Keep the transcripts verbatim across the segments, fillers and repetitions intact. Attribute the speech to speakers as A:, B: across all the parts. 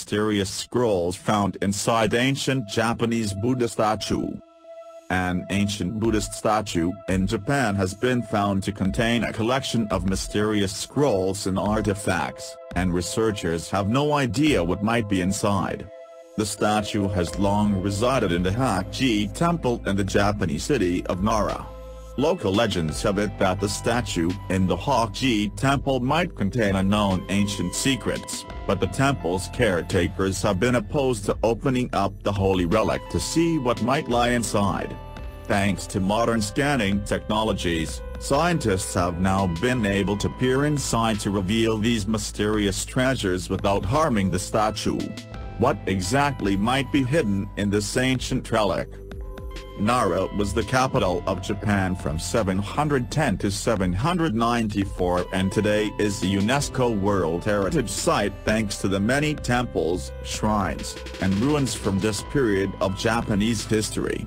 A: mysterious scrolls found inside ancient Japanese Buddha statue. An ancient Buddhist statue in Japan has been found to contain a collection of mysterious scrolls and artifacts, and researchers have no idea what might be inside. The statue has long resided in the Hakji Temple in the Japanese city of Nara. Local legends have it that the statue in the Hakji Temple might contain unknown ancient secrets, but the temple's caretakers have been opposed to opening up the holy relic to see what might lie inside. Thanks to modern scanning technologies, scientists have now been able to peer inside to reveal these mysterious treasures without harming the statue. What exactly might be hidden in this ancient relic? Nara was the capital of Japan from seven hundred ten to seven hundred ninety-four and today is a UNESCO World Heritage Site thanks to the many temples, shrines, and ruins from this period of Japanese history.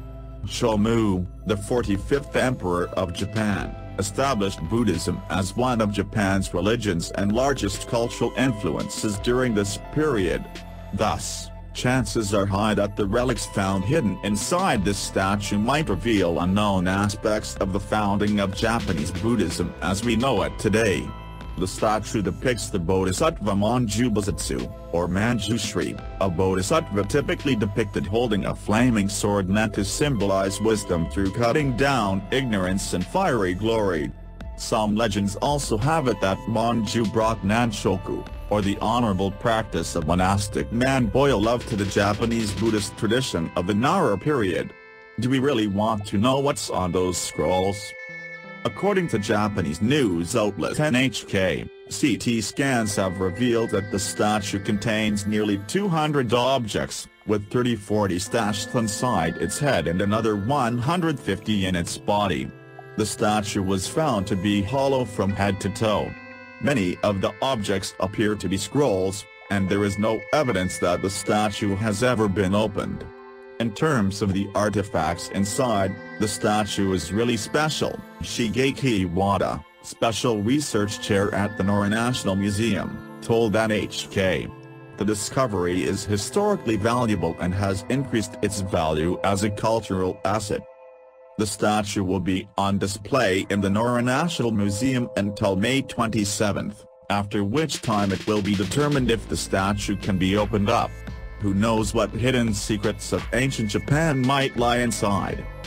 A: Shomu, the forty-fifth emperor of Japan, established Buddhism as one of Japan's religions and largest cultural influences during this period. Thus, chances are high that the relics found hidden inside this statue might reveal unknown aspects of the founding of Japanese Buddhism as we know it today. The statue depicts the Bodhisattva Manjubusetsu, or Manjushri, a bodhisattva typically depicted holding a flaming sword meant to symbolize wisdom through cutting down ignorance and fiery glory. Some legends also have it that Manju brought Nanshoku, or the honorable practice of monastic man-boil love to the Japanese Buddhist tradition of the Nara period. Do we really want to know what's on those scrolls? According to Japanese news outlet N H K, C T scans have revealed that the statue contains nearly two hundred objects, with thirty to forty stashed inside its head and another one hundred fifty in its body. The statue was found to be hollow from head to toe. Many of the objects appear to be scrolls, and there is no evidence that the statue has ever been opened. In terms of the artifacts inside, the statue is really special, Shigeki Wada, Special Research Chair at the Nara National Museum, told N H K. The discovery is historically valuable and has increased its value as a cultural asset. The statue will be on display in the Nara National Museum until May twenty-seventh, after which time it will be determined if the statue can be opened up. Who knows what hidden secrets of ancient Japan might lie inside?